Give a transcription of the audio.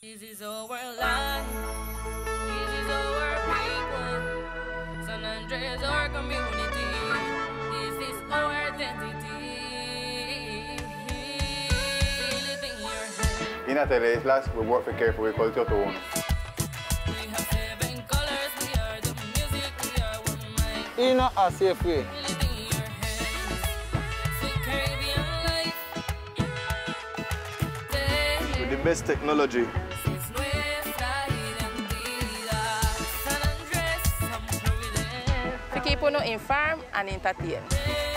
This is our life. This is our people. San Andres, our community. This is our identity. Feel it in your head. In Atelier Islas, we work for Carefree Culture to own. We have 7 colors. We are the music. We are one mind. In a safe way. Feel it in your hands. Sweet Caribbean life. With the best technology. Es nuestra identidad. San Andrés, some Providence. To keep you informed and entertained.